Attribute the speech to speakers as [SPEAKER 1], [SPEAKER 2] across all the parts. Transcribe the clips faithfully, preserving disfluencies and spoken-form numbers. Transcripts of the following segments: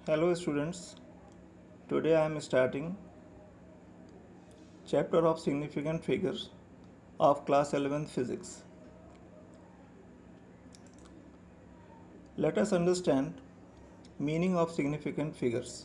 [SPEAKER 1] Hello students, today I am starting chapter of significant figures of class eleventh physics. Let us understand meaning of significant figures.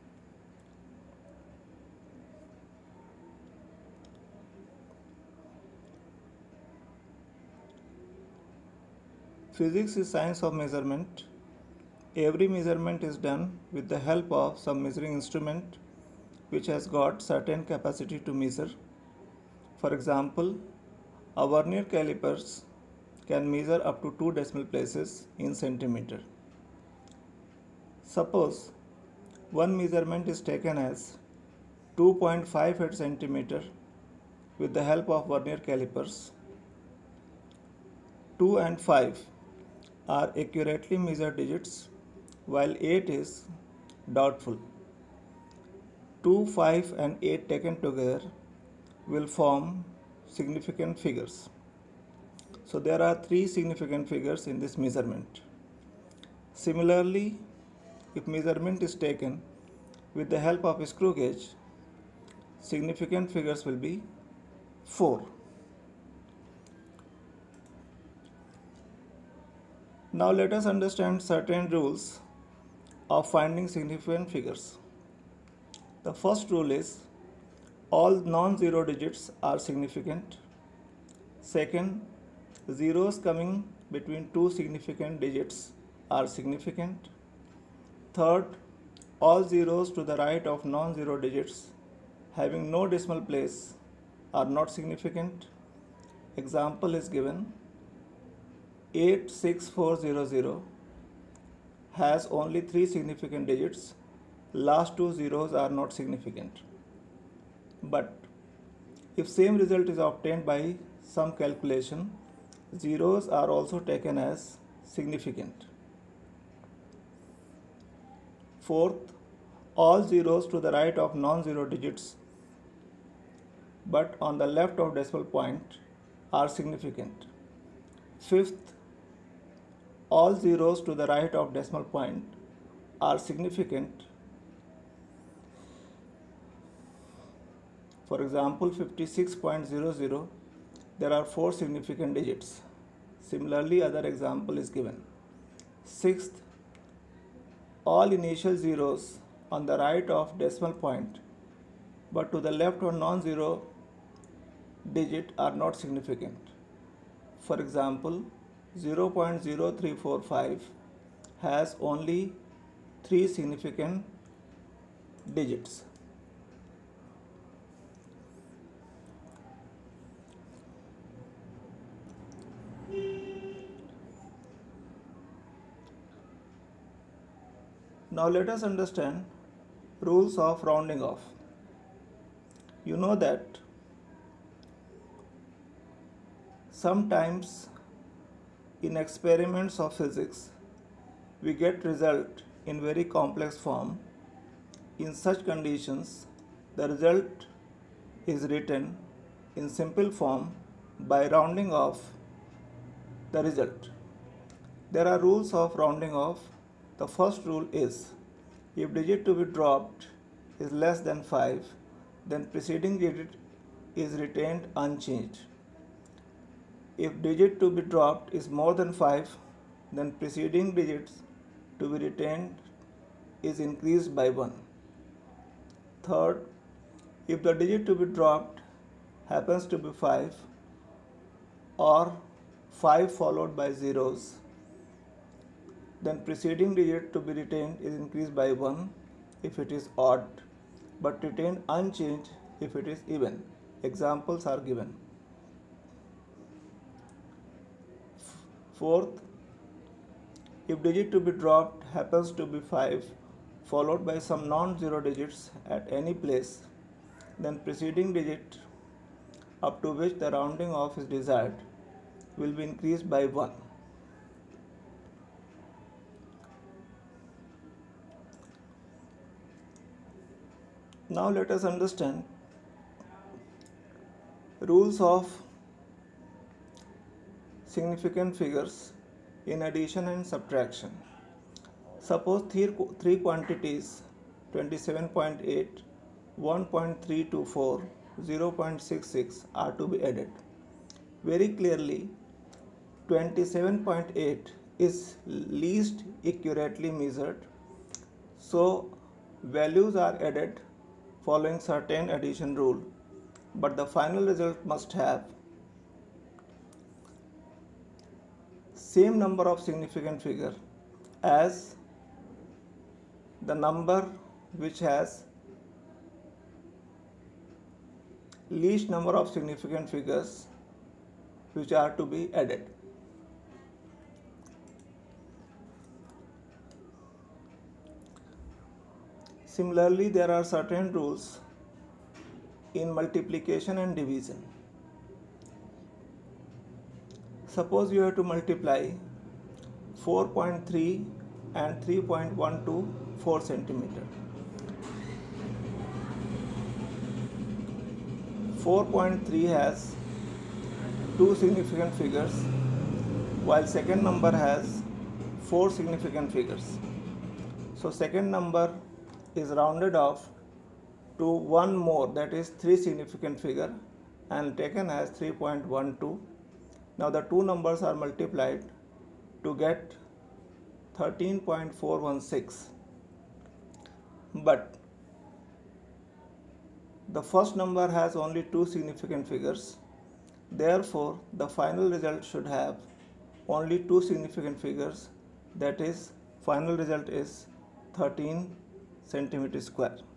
[SPEAKER 1] Physics is science of measurement. Every measurement is done with the help of some measuring instrument which has got certain capacity to measure. For example, a vernier calipers can measure up to two decimal places in centimeter. Suppose one measurement is taken as two point five eight centimeter with the help of vernier calipers. two and five are accurately measured digits while eight is doubtful. two, five and eight taken together will form significant figures. So there are three significant figures in this measurement. Similarly, if measurement is taken with the help of a screw gauge, significant figures will be four. Now let us understand certain rules of finding significant figures. The first rule is all non-zero digits are significant. Second, zeros coming between two significant digits are significant. Third, all zeros to the right of non-zero digits having no decimal place are not significant. Example is given. eight six four zero zero has only three significant digits. Last two zeros are not significant. But if same result is obtained by some calculation, zeros are also taken as significant. Fourth, all zeros to the right of non-zero digits but on the left of decimal point are significant. Fifth, all zeros to the right of decimal point are significant. For example, fifty-six point zero zero, there are four significant digits. Similarly, other example is given. Sixth, all initial zeros on the right of decimal point but to the left of non-zero digit are not significant. For example, zero point zero three four five has only three significant digits. Now let us understand rules of rounding off. You know that sometimes in experiments of physics we get result in very complex form. In such conditions, the result is written in simple form by rounding off the result. There are rules of rounding off. The first rule is if digit to be dropped is less than five, then preceding digit is retained unchanged. If digit to be dropped is more than five, then preceding digits to be retained is increased by one. Third, if the digit to be dropped happens to be five or five followed by zeros, then preceding digit to be retained is increased by one if it is odd, but retained unchanged if it is even. Examples are given. Fourth, if digit to be dropped happens to be five followed by some non-zero digits at any place, then preceding digit up to which the rounding off is desired will be increased by one. Now let us understand rules of significant figures in addition and subtraction. Suppose three, three quantities twenty-seven point eight, one point three two four, zero point six six are to be added. Very clearly, twenty-seven point eight is least accurately measured, so values are added following certain addition rule, but the final result must have same number of significant figure as the number which has least number of significant figures which are to be added. Similarly, there are certain rules in multiplication and division. Suppose you have to multiply four point three and three point one two four centimeter. four point three has two significant figures, while second number has four significant figures. So second number is rounded off to one more, that is three significant figure, and taken as three point one two. Now the two numbers are multiplied to get thirteen point four one six, but the first number has only two significant figures. Therefore, the final result should have only two significant figures, that is final result is thirteen centimeter square.